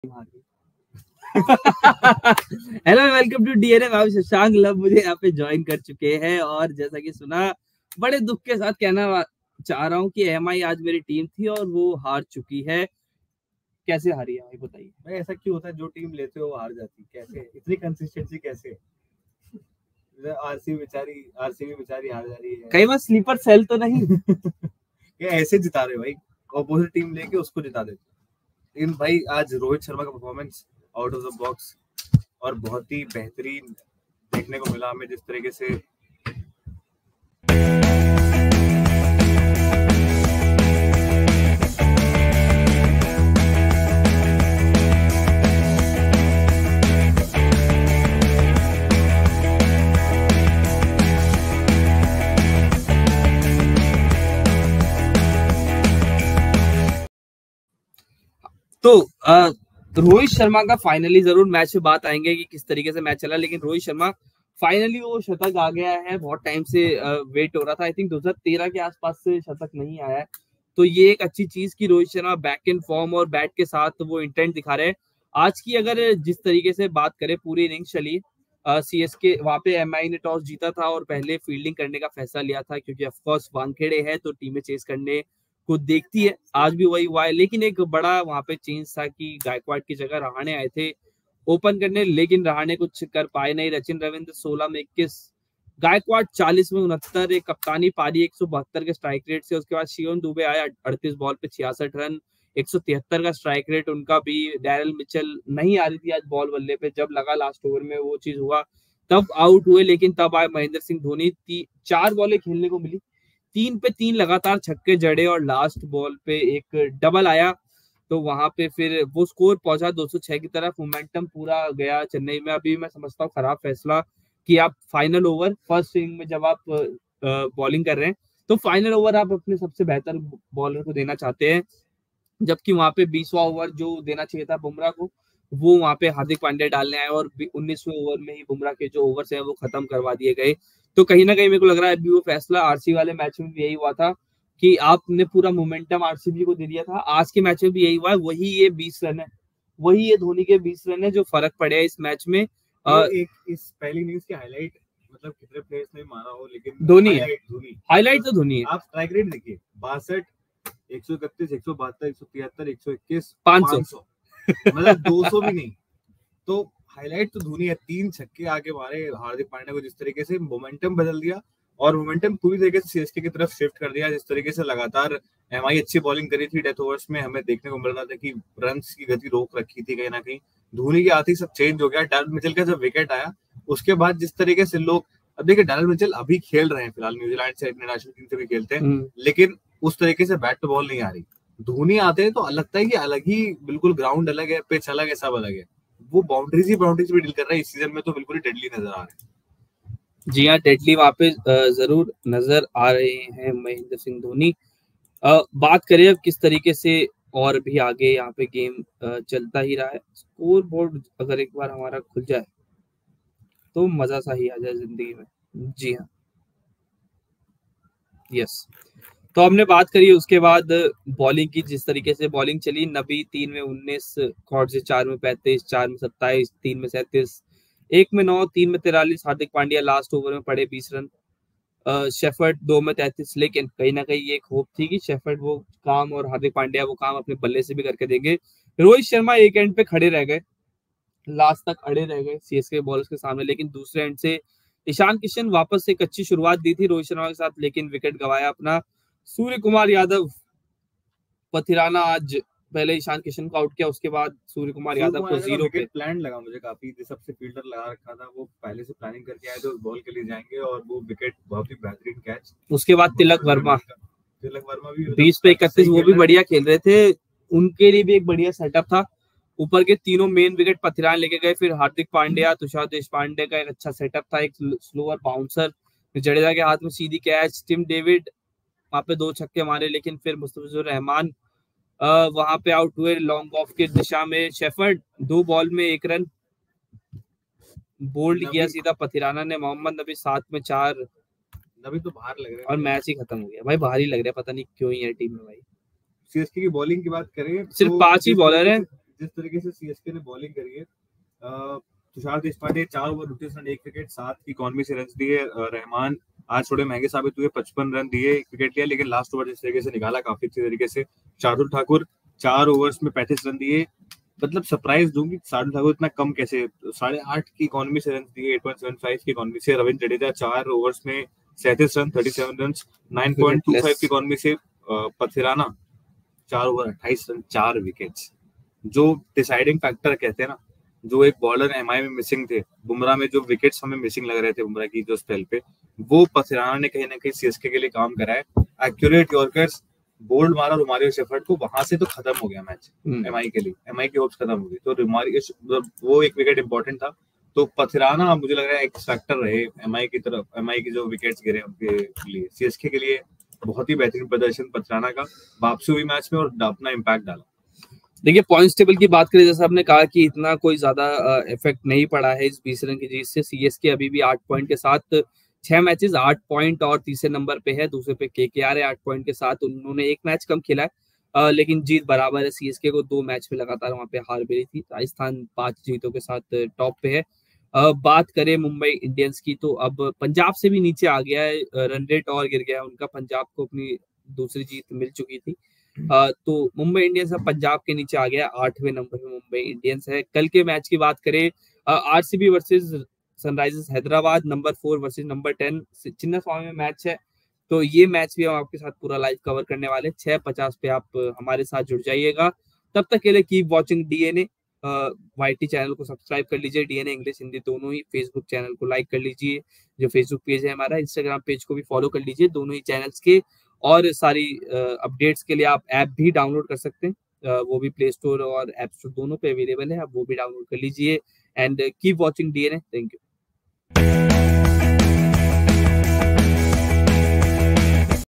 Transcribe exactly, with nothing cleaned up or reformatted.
Hello welcome to DNA. भाई शशांक लब मुझे यहाँ पे ज्वाइन कर चुके हैं और जैसा कि सुना बड़े दुख के साथ कहना चाह रहा हूँ कि एमआई आज मेरी टीम थी और वो हार चुकी है। कैसे हारी है भाई बताइए। भाई ऐसा क्यों होता है, जो टीम लेते हो वो हार जाती, कैसे इतनी कंसिस्टेंसी कैसे? आरसीबी बेचारी आरसीबी बेचारी हार जा रही है। कई बार स्लीपर सेल तो नहीं ये ऐसे जिता रहे भाई, ऑपोजिट टीम लेके उसको जिता देते। लेकिन भाई आज रोहित शर्मा का performance out of the box और बहुत ही बेहतरीन देखने को मिला हमें। जिस तरीके से तो आ, रोहित शर्मा का फाइनली जरूर मैच में बात आएंगे कि किस तरीके से मैच चला, लेकिन रोहित शर्मा फाइनली वो शतक आ गया है। बहुत टाइम से वेट हो रहा था, आई थिंक दो हज़ार तेरह के आसपास से शतक नहीं आया है, तो ये एक अच्छी चीज की Rohit Sharma back in form और बैट के साथ वो इंटेंट दिखा रहे हैं। आज की अगर जिस तरीके से बात करें, पूरी इनिंग्स चली, सीएसके वहां पे एमआई ने टॉस जीता था और पहले फील्डिंग करने का फैसला लिया था, क्योंकि ऑफकोर्स वानखेड़े है तो टीमें चेस करने को देखती है। आज भी वही हुआ है, लेकिन एक बड़ा वहां पे चेंज था कि गायकवाड़ की जगह रहाणे आए थे ओपन करने, लेकिन रहाणे कुछ कर पाए नहीं। रचिन रविंद्र सोलह में इक्कीस, गायकवाड़ चालीस में उनहत्तर, एक कप्तानी पारी एक सौ बहत्तर के स्ट्राइक रेट से। उसके बाद शिवम दुबे आया अड़तीस बॉल पे छियासठ रन, एक सौ तिहत्तर का स्ट्राइक रेट उनका भी। डैरल मिचेल नहीं आ रही थी आज बॉल बल्ले पे, जब लगा लास्ट ओवर में वो चीज हुआ तब आउट हुए, लेकिन तब आए महेंद्र सिंह धोनी। चार बॉलें खेलने को मिली, तीन पे तीन लगातार छक्के जड़े और लास्ट बॉल पे एक डबल आया, तो वहां पे फिर वो स्कोर पहुंचा दो सौ छह की तरफ। मोमेंटम पूरा गया चेन्नई में। अभी मैं समझता हूँ खराब फैसला कि आप फाइनल ओवर फर्स्ट इनिंग में जब आप बॉलिंग कर रहे हैं तो फाइनल ओवर आप अपने सबसे बेहतर बॉलर को देना चाहते हैं, जबकि वहां पे बीसवां ओवर जो देना चाहिए था बुमराह को, वो वहां पे हार्दिक पांड्या डालने आए और उन्नीसवें ओवर में ही बुमराह के जो ओवर्स हैं वो खत्म करवा दिए गए। तो कहीं ना कहीं मेरे को लग रहा है अभी वो फैसला आरसीबी वाले मैच में भी यही हुआ था कि आपने पूरा मोमेंटम आरसीबी को दे दिया था। आज के मैच में भी यही हुआ है, वही ये बीस रन है, वही ये धोनी के बीस रन है जो फर्क पड़े है इस मैच में। आ, एक इस पहली इनिंग्स की हाईलाइट, मतलब कितने प्लेयर्स ने मारा हो, लेकिन धोनी है, हाईलाइट तो धोनी है। आप स्ट्राइक रेट देखिए, बासठ, एक सौ इकतीस, एक सौ बहत्तर, एक सौ तिहत्तर, एक सौ इक्कीस, पाँच सौ, मतलब दो सौ भी नहीं। तो हाईलाइट तो धोनी है, तीन छक्के आके मारे हार्दिक पांड्या को, जिस तरीके से मोमेंटम बदल दिया और मोमेंटम पूरी तरीके से सीएसके की तरफ शिफ्ट कर दिया। जिस तरीके से लगातार एमआई अच्छी बॉलिंग करी थी डेथ ओवर्स में, हमें देखने को मिल रहा था कि रन्स की गति रोक रखी थी कहीं ना कहीं। धोनी के आते ही सब चेंज हो गया। डैरल मिचेल का जब विकेट आया उसके बाद जिस तरीके से लोग, अब देखिए डैरल मिचेल अभी खेल रहे हैं फिलहाल, न्यूजीलैंड से इंटरनेशनल टीम से भी खेलते हैं, लेकिन उस तरीके से बैट टू बॉल नहीं आ रही। धोनी आते हैं तो लगता है कि अलग ही, बिल्कुल ग्राउंड अलग है, पिच अलग है, सब अलग है। वो बाउंड्रीज ही बाउंड्रीज भी डील कर रहा है इस सीजन में, तो बिल्कुल डेडली नजर आ रहे हैं। जी हाँ, डेडली वहां पे जरूर नजर आ रहे हैं महेंद्र सिंह धोनी। बात करें अब किस तरीके से और भी आगे यहाँ पे गेम चलता ही रहा है। स्कोर बोर्ड अगर एक बार हमारा खुल जाए तो मजा सा ही आ जाए जिंदगी में। जी हाँ, यस। तो हमने बात करी उसके बाद बॉलिंग की, जिस तरीके से बॉलिंग चली। नबी तीन में उन्नीस, कॉर्ड से चार में पैंतीस, चार में सत्ताईस, तीन में सैंतीस, एक में नौ, तीन में तिरालीस। हार्दिक पांड्या लास्ट ओवर में पड़े बीस रन। शेफर्ड दो में तैंतीस, लेकिन कहीं ना कहीं ये एक होप थी कि शेफर्ड वो काम और हार्दिक पांड्या वो काम अपने बल्ले से भी करके देंगे। रोहित शर्मा एक एंड पे खड़े रह गए, लास्ट तक अड़े रह गए सीएसके बॉलर्स के सामने, लेकिन दूसरे एंड से ईशान किशन वापस से एक अच्छी शुरुआत दी थी रोहित शर्मा के साथ, लेकिन विकेट गवाया अपना। सूर्य कुमार यादव पथिराना आज पहले ईशान किशन को आउट किया, उसके बाद सूर्य कुमार यादव को जीरो पे प्लान लगा मुझे काफी, सबसे फील्डर लगा रखा था, वो पहले से प्लानिंग करके आए थे उस बॉल के लिए जाएंगे, और वो विकेट बहुत ही बेहतरीन कैच। उसके बाद तिलक वर्मा, तिलक वर्मा भी बीस पे इकतीस, वो भी बढ़िया खेल रहे थे, उनके लिए भी एक बढ़िया सेटअप था। ऊपर के तीनों मेन विकेट पथिरान लेके गए, फिर हार्दिक पांड्या, तुषार देशपांडे का एक अच्छा सेटअप था, एक स्लोअर बाउंसर जडेजा के हाथ में सीधी कैच, टिम डेविड वहां पे दो छक्के मारे, लेकिन फिर मुस्तफिजुर रहमान वहां पे आउट हुए लॉन्ग ऑफ की दिशा में। शेफर्ड दो बॉल में एक रन बोल्ड किया सीधा पथिराना ने। मोहम्मद नबी सात में चार, नबी तो बाहर लग रहे हैं और मैच ही खत्म हो गया भाई। बाहर ही लग रहा है, पता नहीं क्यों ही है टीम में भाई। सीएसके की बॉलिंग की बात करें, सिर्फ पांच ही बॉलर हैं, जिस तरीके से सीएसके ने बॉलिंग करी है, तुषार देशपांडे चार ओवर उनतीस रन एक विकेट सात की इकॉनमी से रन दिए। रहमान आज थोड़े महंगे साबित हुए, पचपन रन दिए, एक विकेट लिया, लेकिन लास्ट ओवर जिस तरीके से निकाला काफी अच्छी तरीके से। शार्दुल ठाकुर चार ओवर्स में पैंतीस रन दिए, मतलब सरप्राइज दूंगी शार्दुल ठाकुर इतना कम कैसे, साढ़े आठ की इकॉनमी से रन दिए, एट पॉइंट सेवन फाइव की इकॉनमी से। रविंद्र जडेजा चार ओवर्स में सैंतीस run, thirty seven run, nine point two five की इकॉनमी से। पथिराना चार ओवर अट्ठाईस रन, चार विकेट्स। जो डिसाइडिंग फैक्टर कहते हैं ना, जो एक बॉलर एमआई में मिसिंग थे, बुमराह में जो विकेट्स हमें मिसिंग लग रहे थे बुमराह की जो स्पेल पे, वो पथिराना ने कहीं ना कहीं सीएसके के लिए काम करा है। एक्यूरेट यॉर्कर्स, बोल्ड मारा रोमारियो शेफर्ड को, वहां से तो खत्म हो गया मैच एमआई के लिए, एमआई की होप्स खत्म हो गई। तो रोमारियो वो एक विकेट इंपॉर्टेंट था, तो पथिराना मुझे लग रहा है एक फैक्टर रहे एमआई की तरफ, एमआई की जो विकेट्स गिरे उनके लिए। सीएसके के लिए बहुत ही बेहतरीन प्रदर्शन पथिराना का, वापसी हुई मैच में और अपना इम्पैक्ट डाला। देखिए पॉइंट्स टेबल की बात करें, जैसा आपने कहा कि इतना कोई ज्यादा इफेक्ट नहीं पड़ा है इस बीस रन की जीत से। सीएसके अभी भी आठ पॉइंट के साथ छह मैचेस आठ पॉइंट और तीसरे नंबर पे है, दूसरे पे केकेआर है आठ पॉइंट के साथ। उन्होंने एक मैच कम खेला है, आ, लेकिन जीत बराबर है। सीएसके को दो मैच में लगातार वहां पे हार मिली थी। राजस्थान पांच जीतों के साथ टॉप पे है। आ, बात करें मुंबई इंडियंस की, तो अब पंजाब से भी नीचे आ गया है, रन रेट और गिर गया है उनका। पंजाब को अपनी दूसरी जीत मिल चुकी थी। Uh, तो मुंबई इंडियंस अब पंजाब के नीचे आ गया, आठवें नंबर पे मुंबई इंडियंस है। कल के मैच की बात करें, RCB versus Sunrisers Hyderabad, number four versus number ten, Chinnaswamy में मैच है। तो ये मैच भी हम आपके साथ पूरा लाइव कवर करने वाले। छह पचास पे आप हमारे साथ जुड़ जाइएगा। तब तक के लिए keep watching DNA YT channel को सब्सक्राइब कर लीजिए, डीएनए इंग्लिश हिंदी दोनों ही। फेसबुक चैनल को लाइक कर लीजिए, जो फेसबुक पेज है हमारा, इंस्टाग्राम पेज को भी फॉलो कर लीजिए, दोनों ही चैनल्स के। और सारी अपडेट्स के लिए आप ऐप भी डाउनलोड कर सकते हैं, uh, वो भी प्ले स्टोर और ऐप स्टोर दोनों पे अवेलेबल है, आप वो भी डाउनलोड कर लीजिए। And keep watching DNA. Thank you.